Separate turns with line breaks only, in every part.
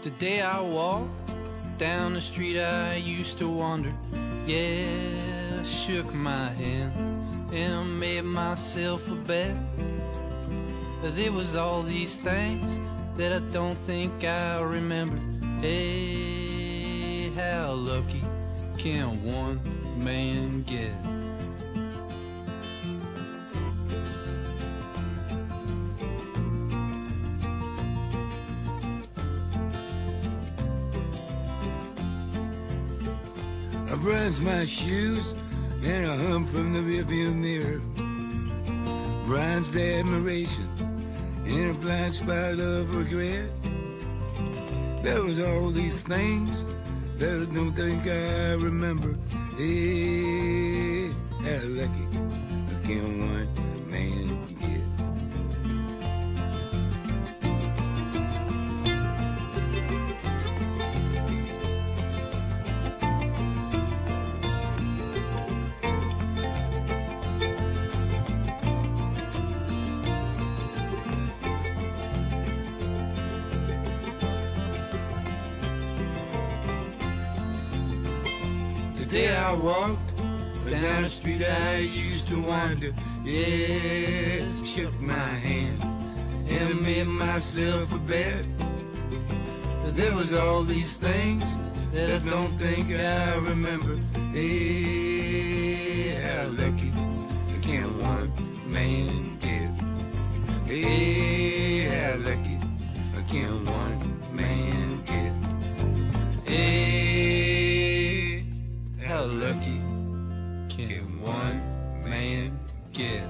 The day I walked down the street I used to wander, yeah, I shook my hand and I made myself a bet. There was all these things that I don't think I remember. Hey, how lucky can one man get?
I brush my shoes and I hum from the rearview mirror. Bronze the admiration in a blind spot of regret. There was all these things that I don't think I remember. Hey, how lucky can one man get? The day I walked down the street I used to wander, yeah, shook my hand and made myself a bet. There was all these things that I don't think I remember. Hey, how lucky can one man get? Hey, how lucky can one man get? Hey, how lucky can one man get?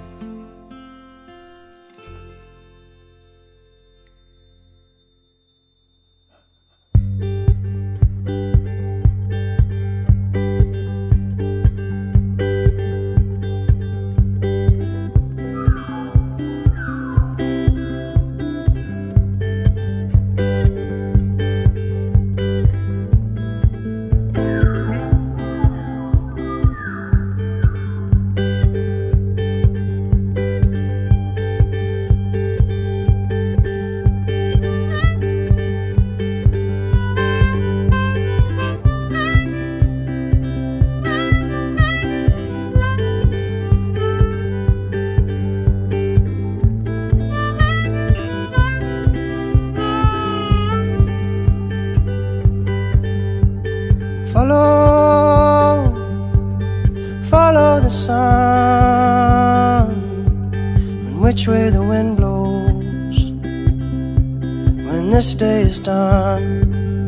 Follow the sun, and which way the wind blows when this day is done.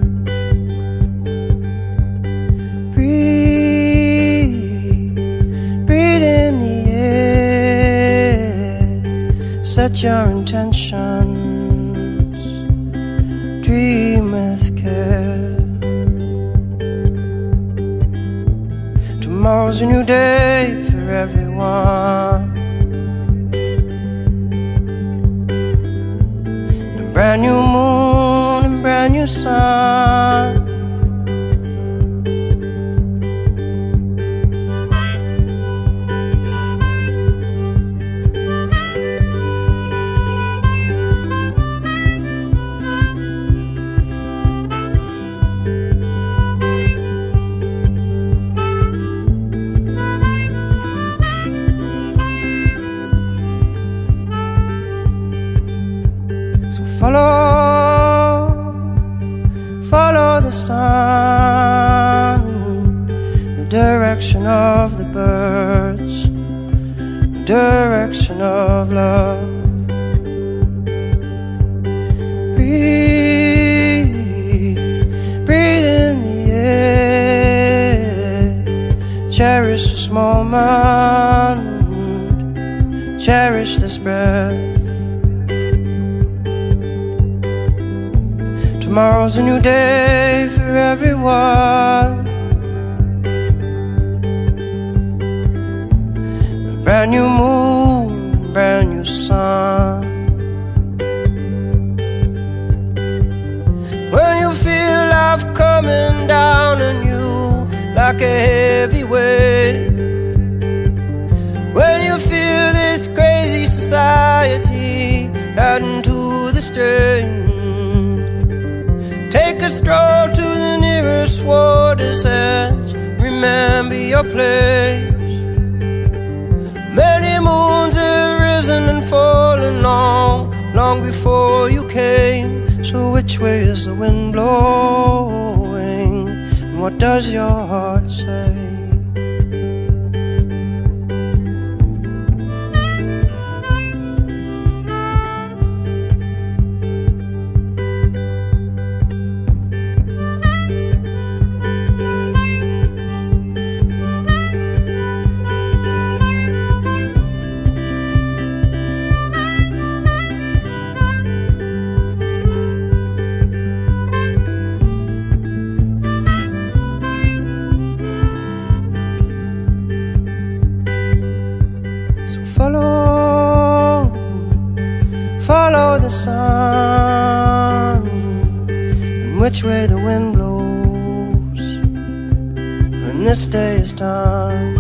Breathe, breathe in the air, set your intentions, dream with care. Tomorrow's a new day for everyone, a brand new moon and brand new sun. Follow the sun, the direction of the birds, the direction of love. Breathe, breathe in the air, cherish this moment, cherish this breath. Tomorrow's a new day for everyone, a brand new moon, a brand new sun. When you feel life coming down on you like a heavy weight, when you feel this crazy society adding to the strain, take a stroll to the nearest water's edge. Remember your place. Many moons have risen and fallen long before you came. So which way is the wind blowing, and what does your heart say? Follow the sun, and which way the wind blows when this day is done.